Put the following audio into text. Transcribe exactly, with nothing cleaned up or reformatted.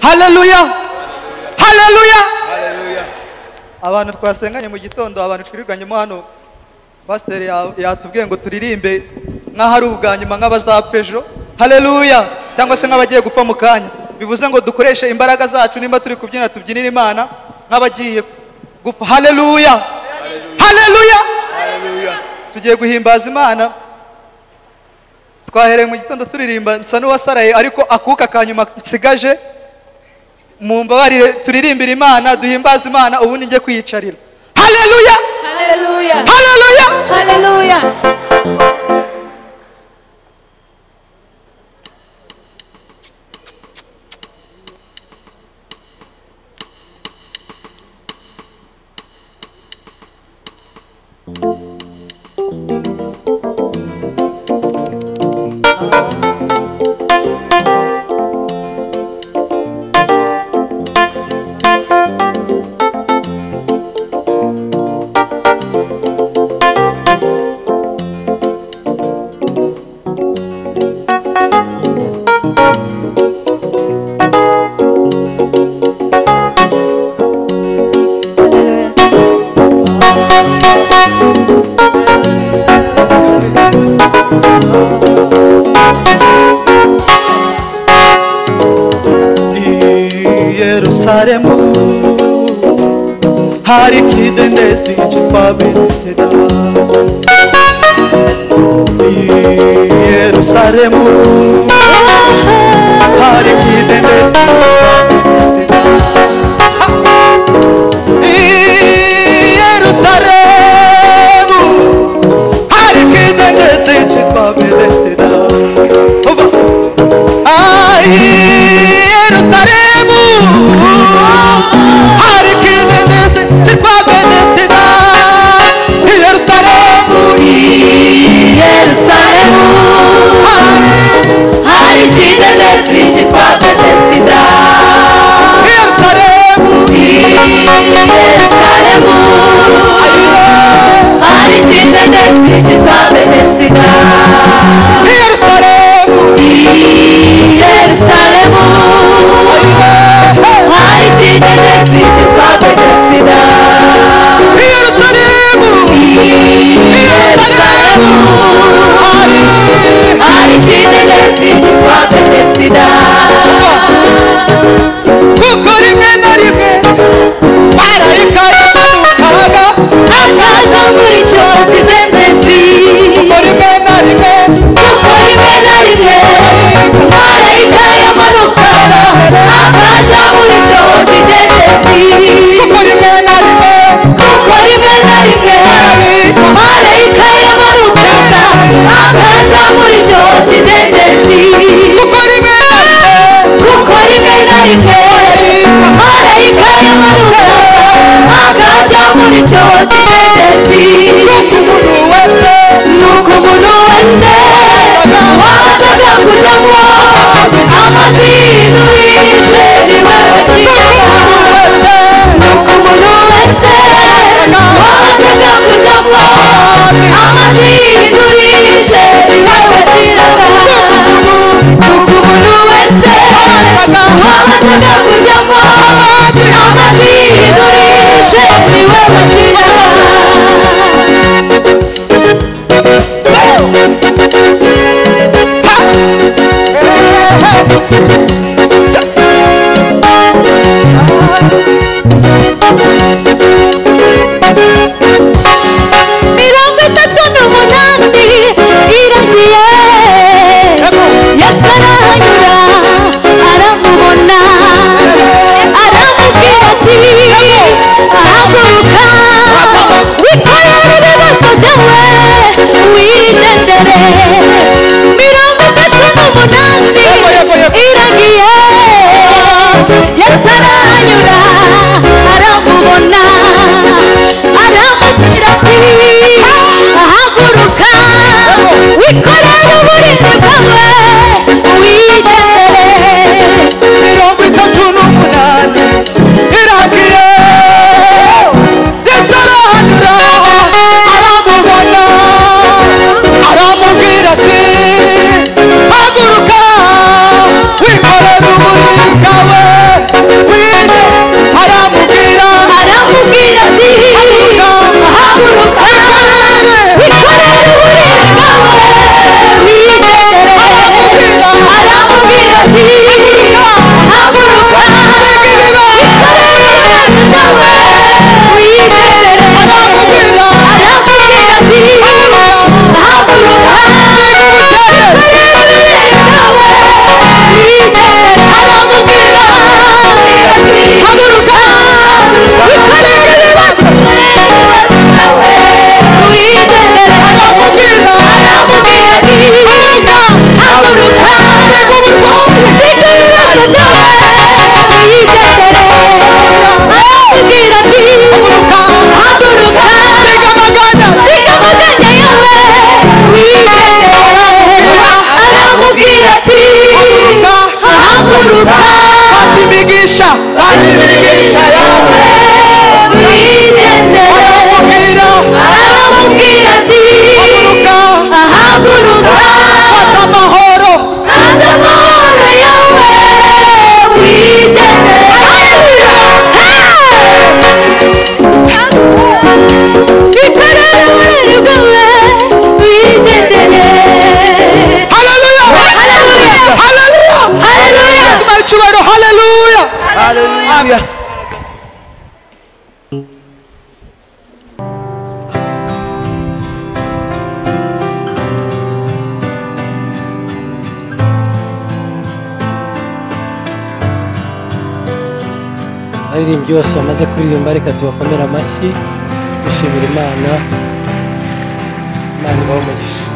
Haleluya, haleluya. Abantu twasenganye mu gitondo, abantu twiriganyemo hano, pastor yatubwiye ngo turirimbe nkaho ari ubwa nyuma nk'abazapfa ejo. Haleluya, cyangwa se nk'abagiye gupfa mu kanya. Bivuze ngo dukoreshe imbaraga zacu, nimba turi kubyina tubyinira Imana nk'abagiye gupfa. Haleluya, haleluya. Tugiye guhimbaza Imana. Twahereye mu gitondo turirimba nsa n'uwasaraye, ariko akuka kanyuma nsigaje mumbabarire turirimbira Imana, duhimbaza Imana, ubundi ngiye kwiyicarira. Haleluya, haleluya, haleluya, haleluya. Yerusalemu hari kidendezi cyitwa Betesda. Yerusalemu hari kidendezi cyitwa Betesda. Yerusalemu hari kidendezi cyitwa Betesda. Yerusalemu hari kidendezi cyitwa Betesda. Yerusalemu, Yerusalemu hari kidendezi cyitwa Betesda. Yerusalemu, Yerusalemu hari kidendezi cyitwa Betesda. Yerusalemu, Yerusalemu hari kidendezi cyitwa Betesda. Yerusalemu, Yerusalemu hari kidendezi cyitwa Betesda. kuko rimwe na rimwe marayika yamanukaga akaja muri icyo kidendezi. kuko rimwe na rimwe kuko rimwe na rimwe marayika yamanukaga akaja muri icyo kidendezi. kuko rimwe na rimwe kuko rimwe na rimwe marayika yamanukaga akaja muri icyo kidendezi. kuko rimwe na rimwe kuko rimwe na rimwe marayika yamanukaga akaja muri icyo kidendezi. nuko umuntu wese nuko umuntu wese wazaga kujyamo amazi yidurije niwe bakiraga. nuko umuntu wese wazaga kujyamo amazi yidurije niwe bakiraga. nuko umuntu wese wazaga kujyamo amazi yidurije niwe bakiraga. mirongo itatu n'umunani iragiye Yesu arahanyura aramubona aramubwira ati haguruka kandi imigisha yawe wigendere aramubwira aramubwira ati haguruka ahaguruka fata amahoro fata amahoro yawe wigendere ikorere uburere bwawe wigendere haleluya haleluya haleluya haleluya imana icyubahiro haleluya Hallelujah. Abaririmbyi bose bamaze kuririmba reka tubakomere amashyi dushimira Imana. Imana ibahe umugisha.